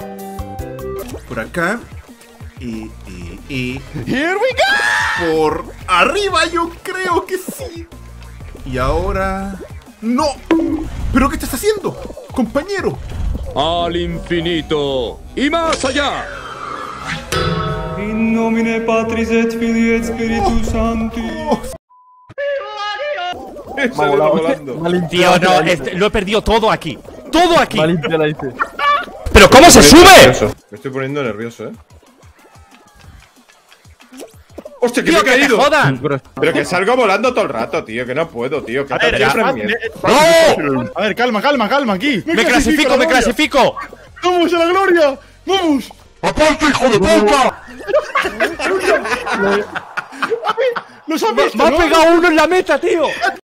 Por acá. Here we go. Por arriba, yo creo que sí. Y ahora... ¡No! ¿Pero qué estás haciendo, compañero? Al infinito y más allá. In nomine Patris et Filii et Spiritus Sancti. Sale volando. Tío, no, lo he perdido todo aquí. ¡Todo aquí! La hice. ¿Pero cómo se sube? Me estoy poniendo nervioso, ¡Hostia, que ¡Tío, me he que te caído! jodan! Pero que salgo volando todo el rato, tío, que no puedo, tío. Que ver, siempre ya. me miento. ¡No! A ver, calma aquí. ¡Me clasifico, me clasifico! ¡Vamos a la gloria! ¡Vamos! ¡Aparte, hijo de puta! ¡Los han visto! ¡Me ha pegado uno en la meta, tío!